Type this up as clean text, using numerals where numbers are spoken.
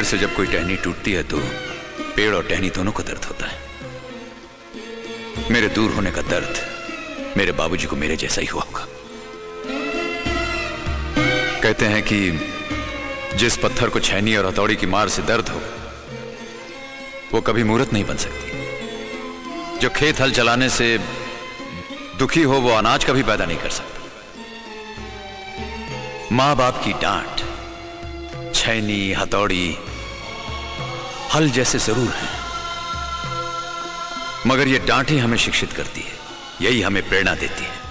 से जब कोई टहनी टूटती है तो पेड़ और टहनी दोनों को दर्द होता है। मेरे दूर होने का दर्द मेरे बाबूजी को मेरे जैसा ही हुआ होगा। कहते हैं कि जिस पत्थर को छैनी और हथौड़ी की मार से दर्द हो वो कभी मूर्त नहीं बन सकती। जो खेत हल चलाने से दुखी हो वो अनाज कभी पैदा नहीं कर सकता। मां बाप की डांट, छैनी, हथौड़ी, हल जैसे जरूर हैं, मगर ये डांट ही हमें शिक्षित करती है, यही हमें प्रेरणा देती है।